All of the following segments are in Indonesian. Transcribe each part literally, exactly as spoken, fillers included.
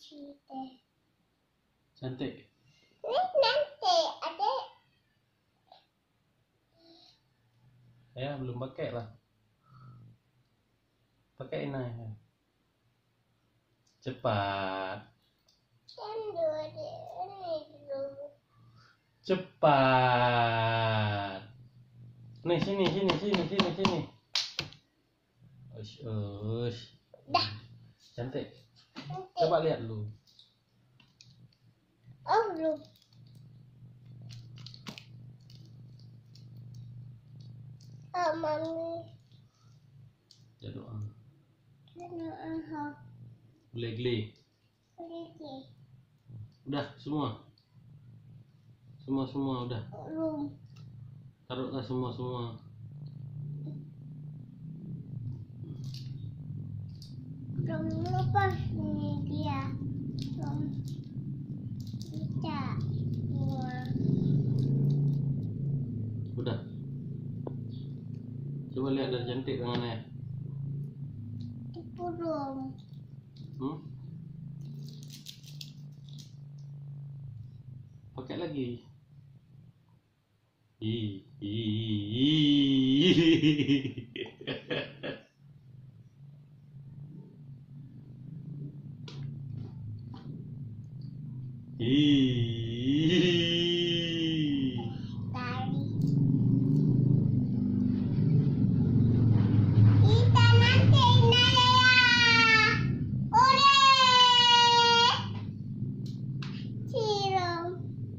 Cantik. Ini nanti ada. Ya belum pakai lah. Pakai ini. Cepat. Cepat. Nih sini sini sini sini sini. Ush ush. Dah. Cantik. Coba lihat dulu. Oh belum. Oh mami. Ya doa. Doa. Boleh geli. Boleh. Udah semua. Semua semua udah. Belum. Taruhlah semua semua. Belum lepas ini dia. Belum bisa. Udah. Coba lihat dari cantik tangannya. Belum. Hmm? Pakai lagi. Ih, ih, ih. Tadi. Kita nanti naya. Oleh. Siram.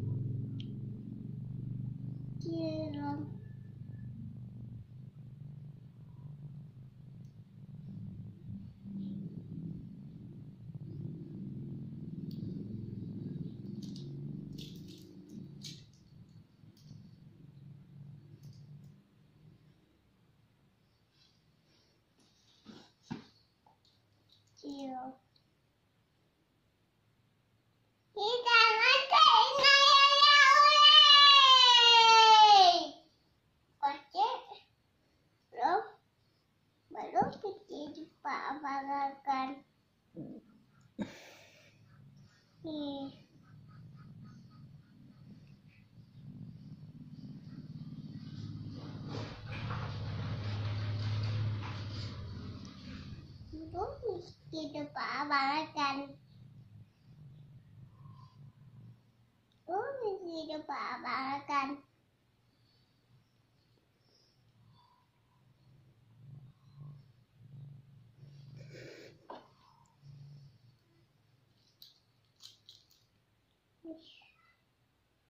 Siram. Siram. Kita nanti naya oleh. Pakai. Belum. Belum kita jumpa abang-abang. Nih. Belum kita jumpa abang-abang. Belum kita jumpa abang-abang. Yes.